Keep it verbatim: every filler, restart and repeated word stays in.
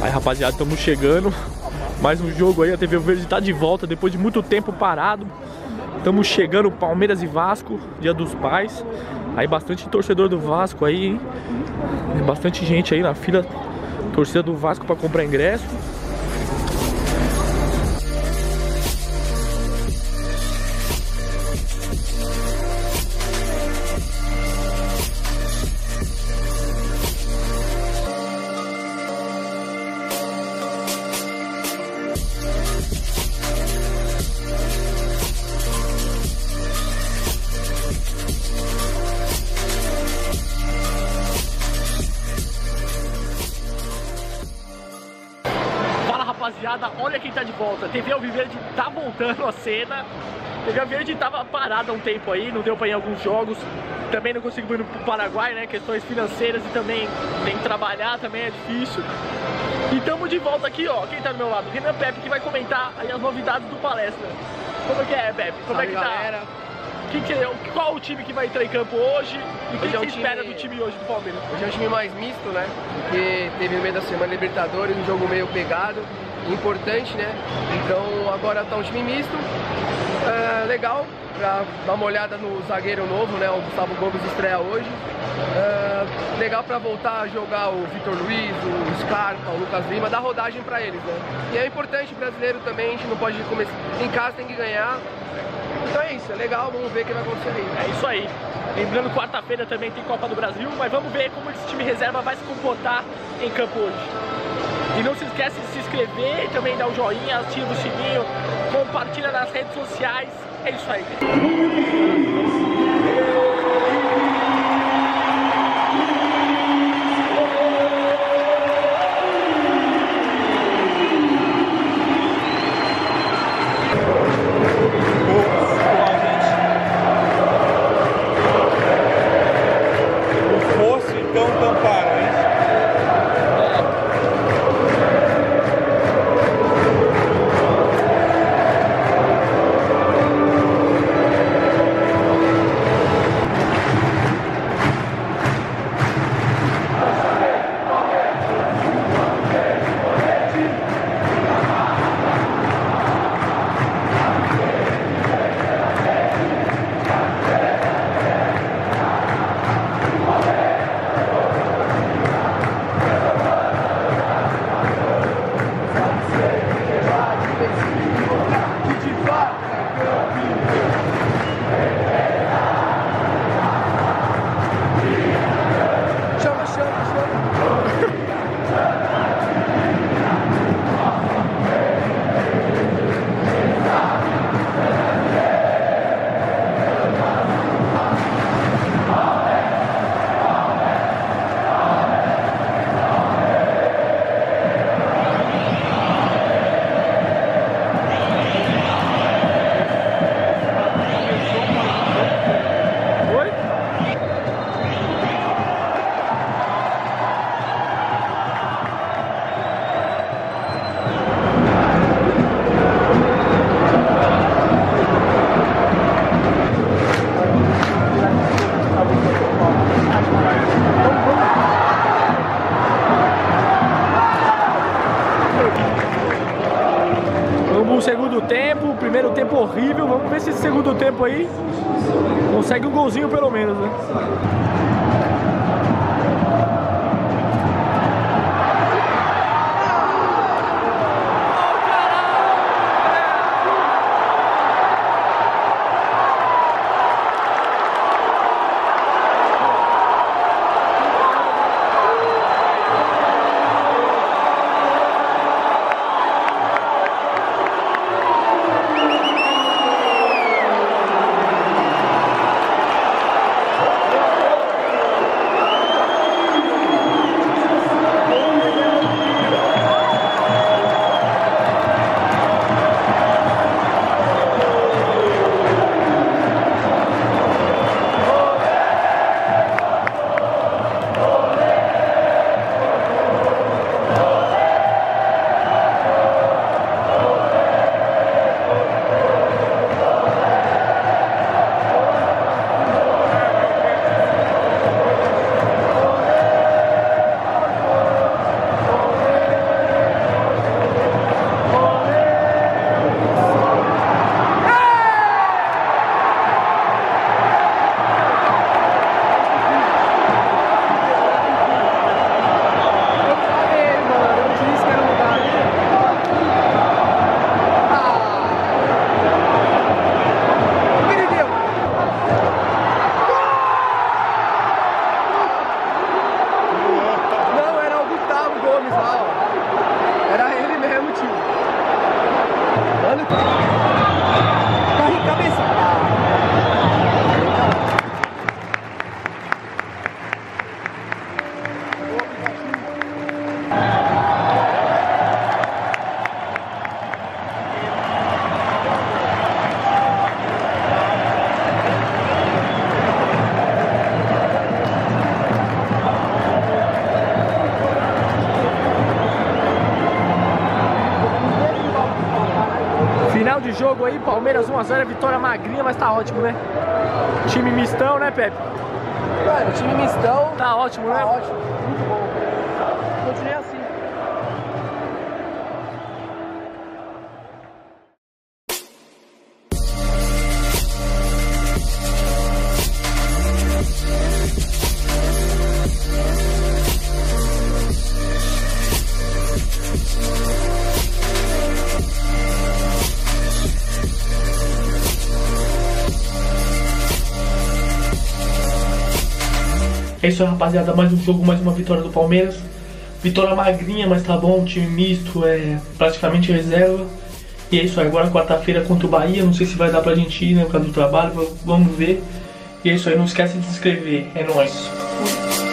Aí, rapaziada, estamos chegando. Mais um jogo aí, a T V Verde tá de volta depois de muito tempo parado. Estamos chegando, Palmeiras e Vasco, Dia dos Pais. Aí bastante torcedor do Vasco aí, hein? Bastante gente aí na fila, torcida do Vasco para comprar ingresso. Rapaziada, olha quem tá de volta. T V Alviverde tá voltando a cena. T V Alviverde tava parada há um tempo aí, não deu pra ir em alguns jogos. Também não consigo ir pro Paraguai, né? Questões financeiras e também tem que trabalhar, também é difícil. E tamo de volta aqui, ó. Quem tá do meu lado? Renan Pepe, que vai comentar aí as novidades do palestra. Como que é, Pepe? Como Salve, é que tá? Galera. Que que, qual o time que vai entrar em campo hoje? E o que, Hoje que é um você time... espera do time hoje do Palmeiras? Hoje é um time mais misto, né? Porque teve no meio da semana Libertadores, um jogo meio pegado, importante, né? Então agora tá um time misto, é, legal, pra dar uma olhada no zagueiro novo, né? O Gustavo Gomes estreia hoje. É, legal pra voltar a jogar o Vitor Luiz, o Scarpa, o Lucas Lima, dar rodagem pra eles, né? E é importante, brasileiro também, a gente não pode começar em casa, tem que ganhar. Então é isso, é legal, vamos ver o que vai acontecer aí. É isso aí. Lembrando, quarta-feira também tem Copa do Brasil, mas vamos ver como esse time reserva vai se comportar em campo hoje. E não se esquece de se inscrever, também dar o joinha, ativa o sininho, compartilha nas redes sociais. É isso aí. Segundo tempo, primeiro tempo horrível. Vamos ver se esse segundo tempo aí consegue um golzinho pelo menos, né? jogo aí, Palmeiras um a zero, vitória magrinha, mas tá ótimo, né? Time mistão, né, Pepe? Cara, time mistão. Tá ótimo, né? Tá ótimo, muito bom. Continue assim. É isso aí, rapaziada, mais um jogo, mais uma vitória do Palmeiras. Vitória magrinha, mas tá bom, time misto, é praticamente reserva. E é isso aí, agora quarta-feira contra o Bahia, não sei se vai dar pra gente ir, né, por causa do trabalho, vamos ver. E é isso aí, não esquece de se inscrever, é nóis.